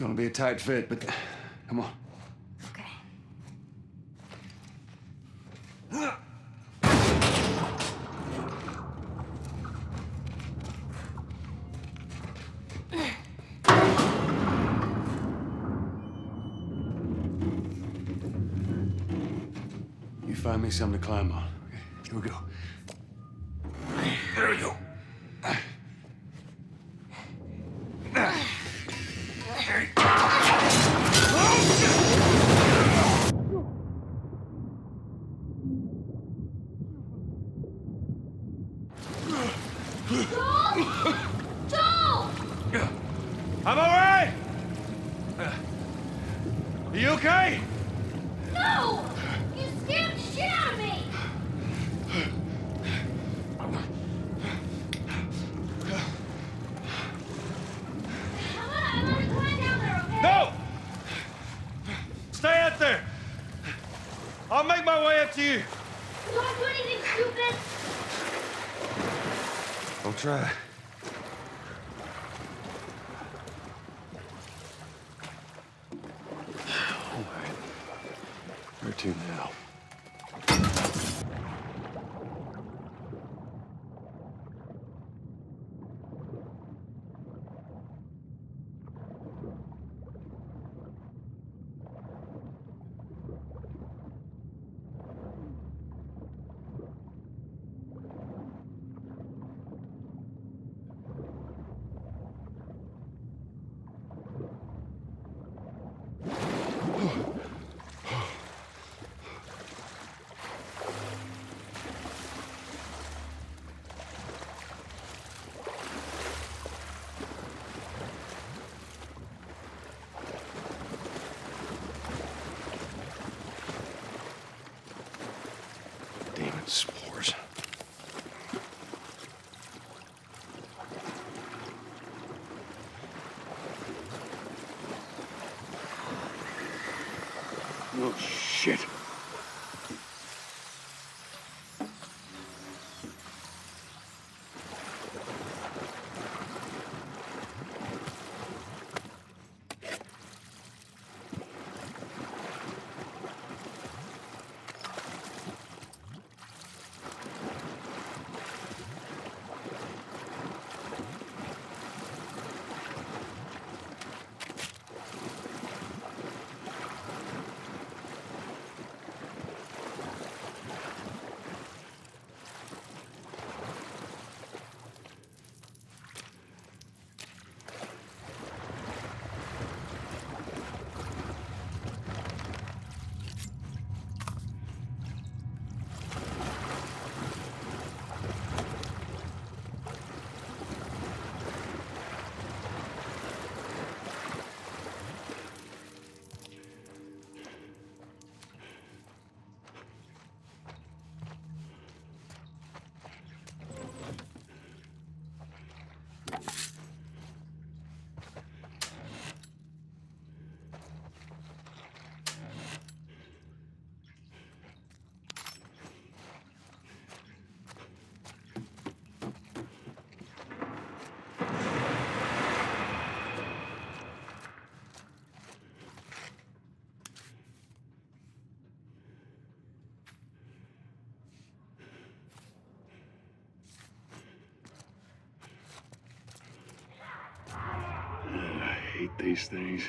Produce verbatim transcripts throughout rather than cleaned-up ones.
gonna be a tight fit, but come on. Okay. You find me something to climb on. Okay, here we go. There we go. Joel! Joel! I'm all right. Are you okay? No! You scared the shit out of me! I'm gonna, I'm gonna climb down there, okay? No! Stay out there. I'll make my way up to you. Don't do anything stupid! I'll try. All right. Where to now? Demon spores. Oh, shit. I hate these things.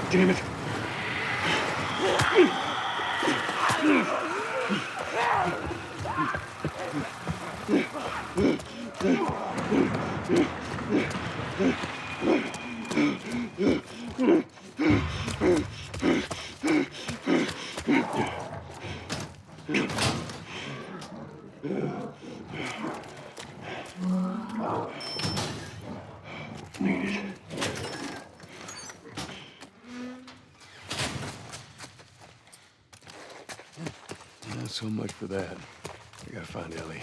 Damn it. Need it. Not so much for that. I gotta find Ellie.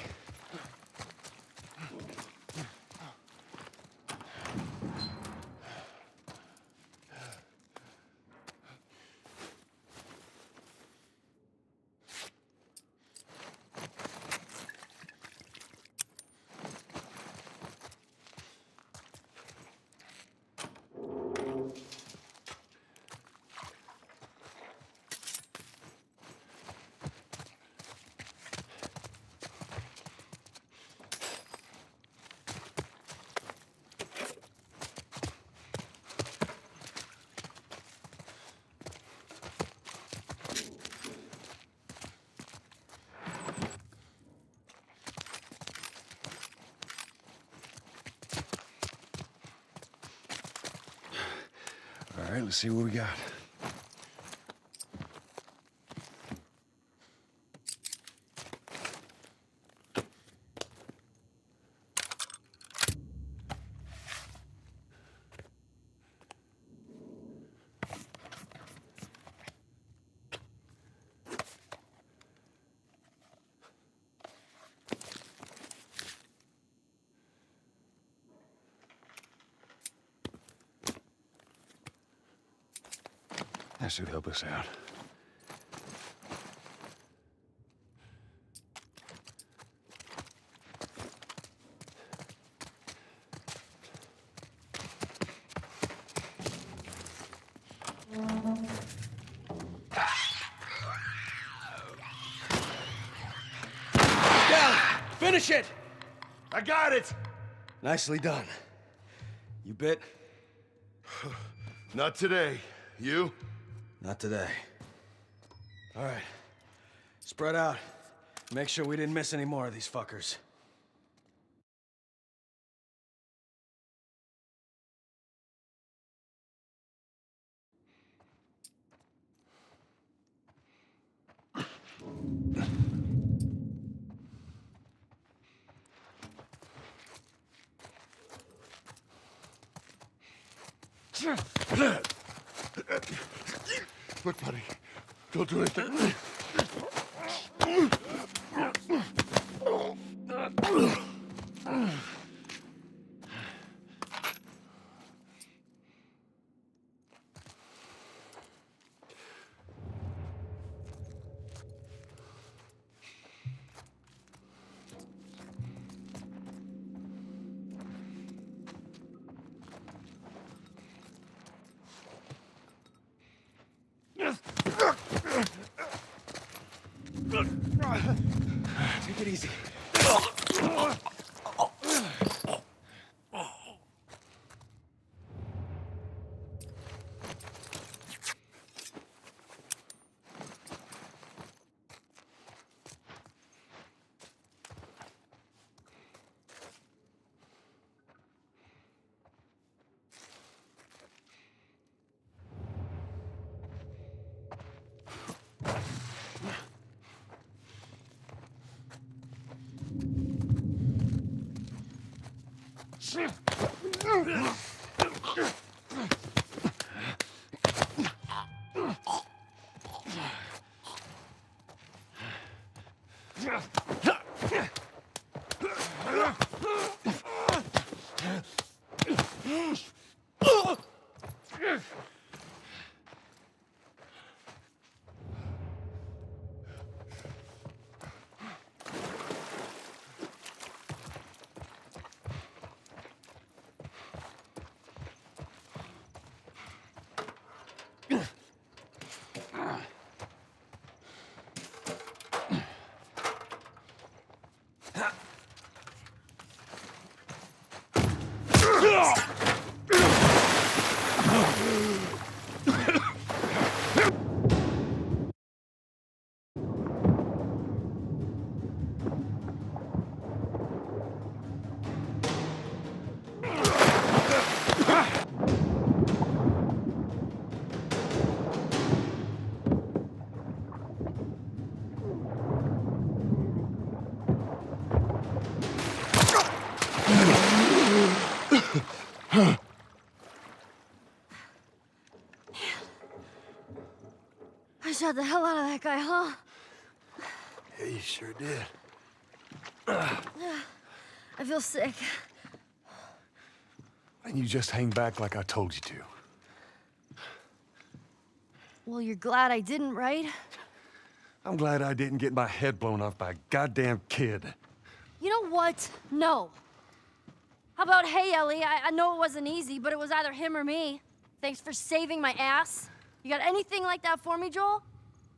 All right, let's see what we got. That should help us out. Down! Finish it! I got it! Nicely done. You bit? Not today. You? Not today. All right. Spread out. Make sure we didn't miss any more of these fuckers. Look, buddy. Don't do anything. Take it easy. the hell out of that guy, huh? Yeah, you sure did. I feel sick. And you just hang back like I told you to. Well, you're glad I didn't, right? I'm glad I didn't get my head blown off by a goddamn kid. You know what? No. How about, hey, Ellie, I, I know it wasn't easy, but it was either him or me. Thanks for saving my ass. You got anything like that for me, Joel?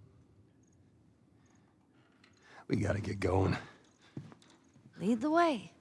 We gotta get going. Lead the way.